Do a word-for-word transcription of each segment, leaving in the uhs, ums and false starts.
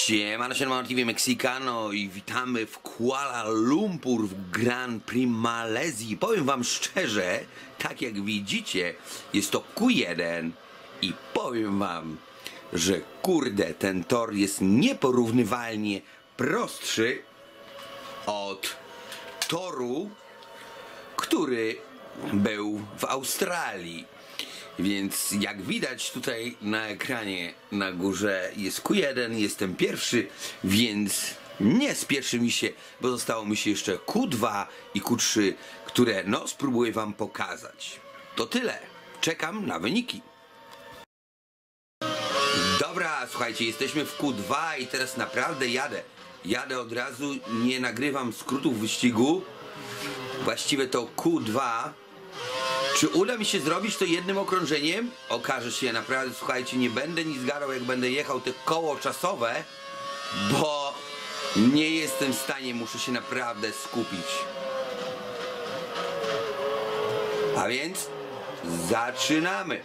Siemano, siemano T V Mexicano i witamy w Kuala Lumpur w Grand Prix Malezji. Powiem wam szczerze, tak jak widzicie, jest to Q jeden i powiem wam, że kurde, ten tor jest nieporównywalnie prostszy od toru, który był w Australii. Więc jak widać tutaj na ekranie na górze jest Q jeden, jestem pierwszy, więc nie spieszy mi się, bo zostało mi się jeszcze Q dwa i Q trzy, które no spróbuję wam pokazać. To tyle, czekam na wyniki. Dobra, słuchajcie, jesteśmy w Q dwa i teraz naprawdę jadę. Jadę od razu, nie nagrywam skrótów wyścigu. Właściwie to Q dwa. Czy uda mi się zrobić to jednym okrążeniem? Okaże się, naprawdę, słuchajcie, nie będę nic gadał, jak będę jechał te koło czasowe, bo nie jestem w stanie, muszę się naprawdę skupić. A więc zaczynamy!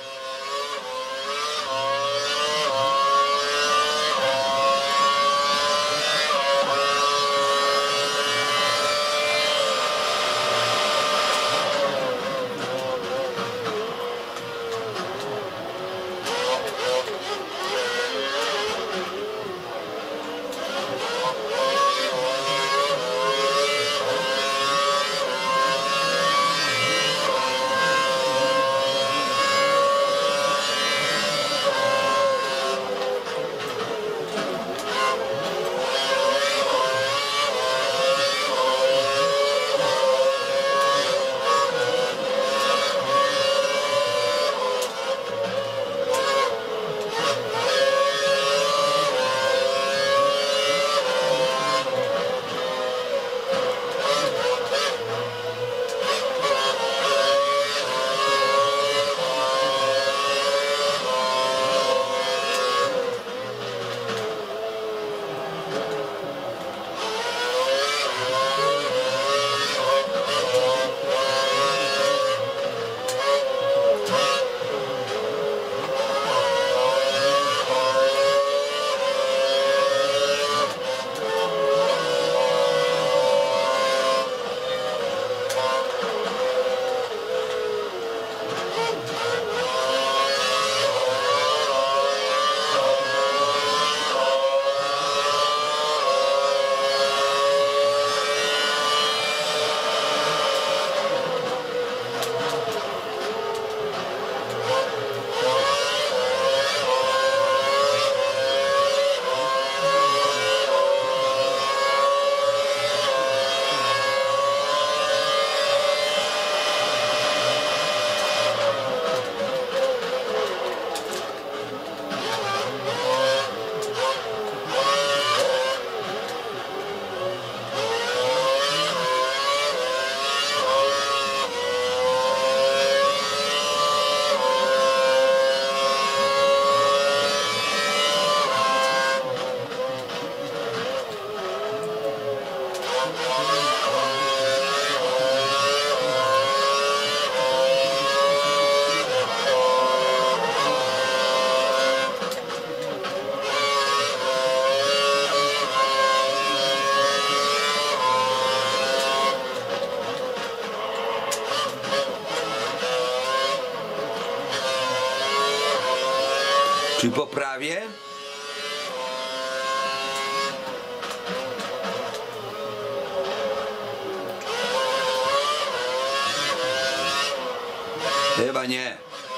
Czy poprawię? Chyba nie.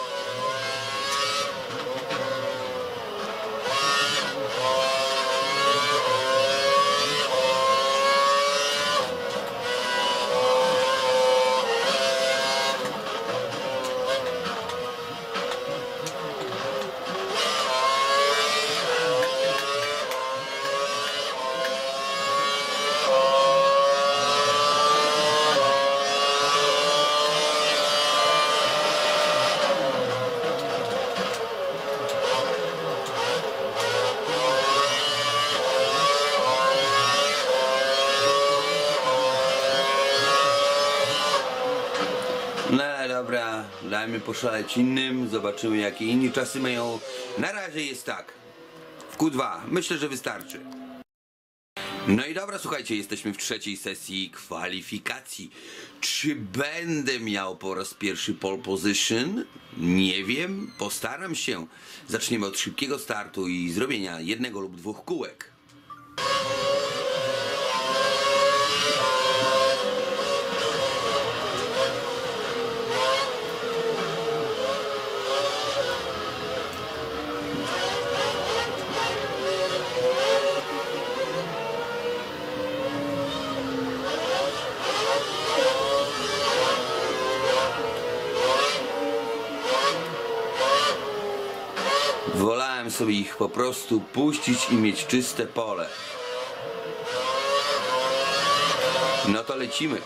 No dobra, dajmy poszaleć innym, zobaczymy jakie inni czasy mają. Na razie jest tak. W Q dwa. Myślę, że wystarczy. No i dobra, słuchajcie, jesteśmy w trzeciej sesji kwalifikacji. Czy będę miał po raz pierwszy pole position? Nie wiem, postaram się. Zaczniemy od szybkiego startu i zrobienia jednego lub dwóch kółek. Wolałem sobie ich po prostu puścić i mieć czyste pole. No to lecimy.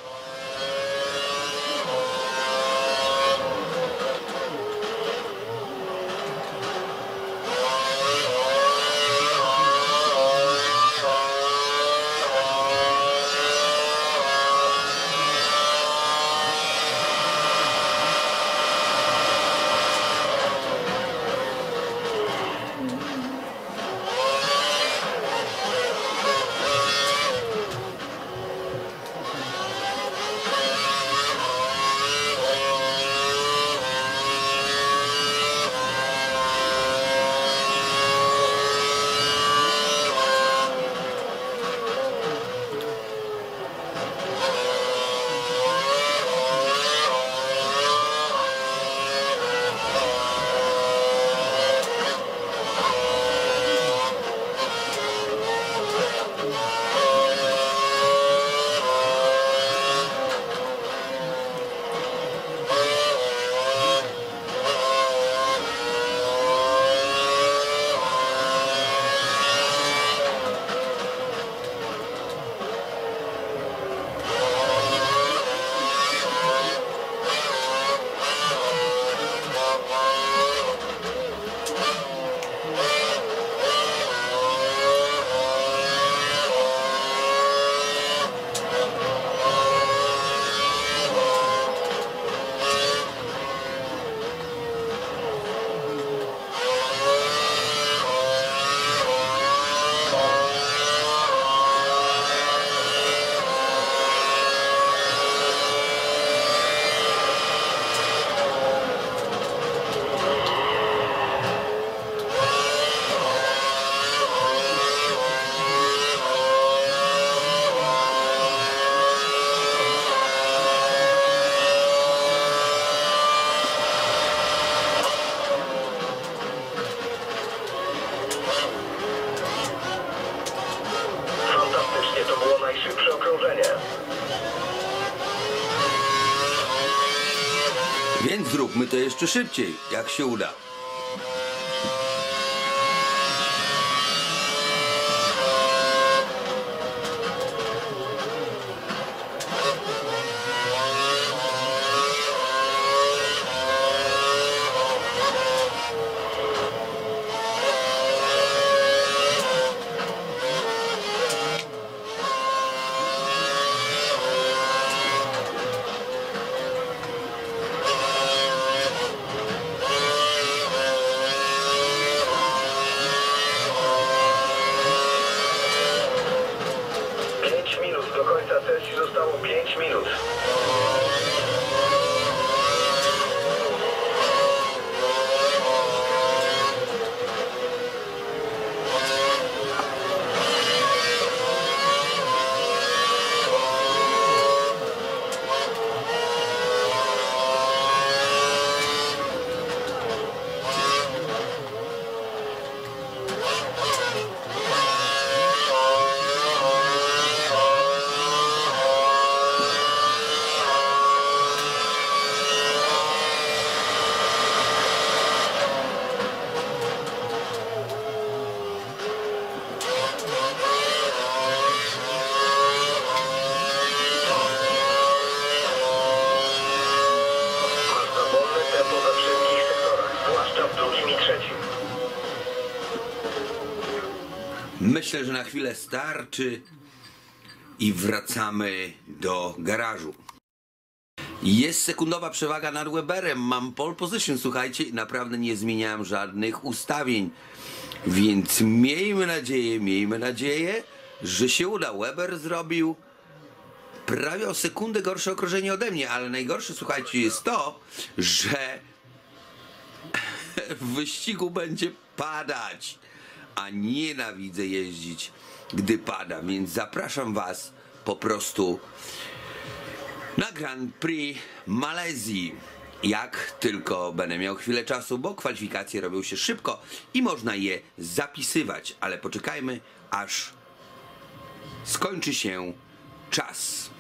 Najszybsze okrążenie. Więc zróbmy to jeszcze szybciej, jak się uda. Do końca sesji zostało pięć minut. Myślę, że na chwilę starczy i wracamy do garażu. Jest sekundowa przewaga nad Weberem, mam pole position, słuchajcie, naprawdę nie zmieniałem żadnych ustawień. Więc miejmy nadzieję, miejmy nadzieję, że się uda. Weber zrobił prawie o sekundę gorsze okrążenie ode mnie, ale najgorsze, słuchajcie, jest to, że w wyścigu będzie padać, a nienawidzę jeździć, gdy pada, więc zapraszam was po prostu na Grand Prix Malezji, jak tylko będę miał chwilę czasu, bo kwalifikacje robią się szybko i można je zapisywać, ale poczekajmy, aż skończy się czas.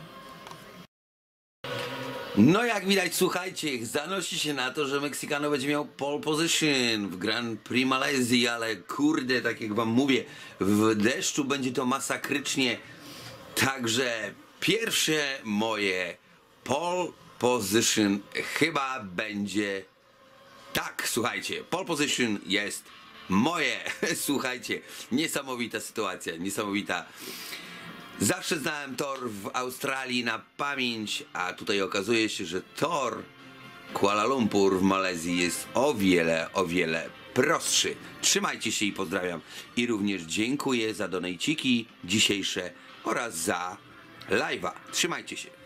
No jak widać, słuchajcie, zanosi się na to, że Meksykano będzie miał pole position w Grand Prix Malezji, ale kurde, tak jak wam mówię, w deszczu będzie to masakrycznie, także pierwsze moje pole position chyba będzie tak, słuchajcie, pole position jest moje, słuchajcie, niesamowita sytuacja, niesamowita. Zawsze znałem tor w Australii na pamięć, a tutaj okazuje się, że tor Kuala Lumpur w Malezji jest o wiele, o wiele prostszy. Trzymajcie się i pozdrawiam. I również dziękuję za donejciki dzisiejsze oraz za live'a. Trzymajcie się.